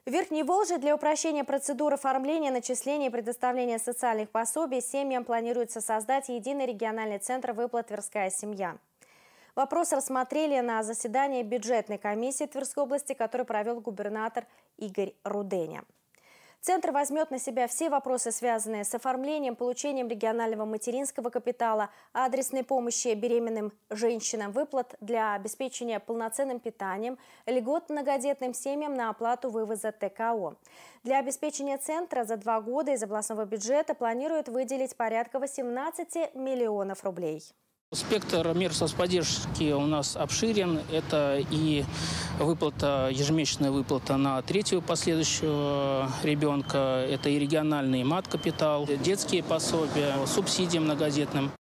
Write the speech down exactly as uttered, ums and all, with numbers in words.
В Верхней Волжье для упрощения процедур оформления, начисления и предоставления социальных пособий семьям планируется создать единый региональный центр выплат «Тверская семья». Вопрос рассмотрели на заседании бюджетной комиссии Тверской области, который провел губернатор Игорь Руденя. Центр возьмет на себя все вопросы, связанные с оформлением, получением регионального материнского капитала, адресной помощи беременным женщинам, выплат для обеспечения полноценным питанием, льгот многодетным семьям на оплату вывоза тэ ка о. Для обеспечения центра за два года из областного бюджета планируют выделить порядка восемнадцати миллионов рублей. Спектр мер соцподдержки у нас обширен. Это и выплата, ежемесячная выплата на третьего последующего ребенка, это и региональный мат-капитал, детские пособия, субсидии многодетным.